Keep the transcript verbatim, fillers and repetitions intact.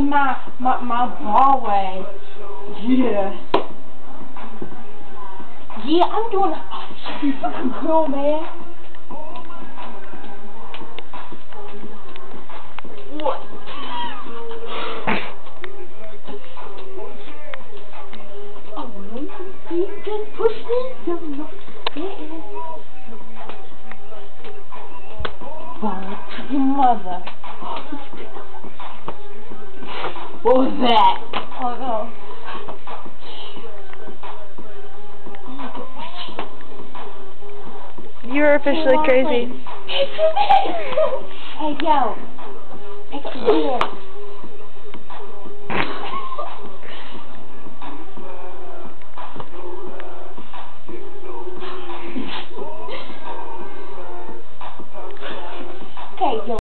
in my, my, my hallway. Yeah. Yeah, I'm doing a fucking cool, man. What? Oh, well, you can push me some yeah. Fuck your mother. What was that? Oh no. You're officially crazy. Hey, yo. It's weird. Okay, yo.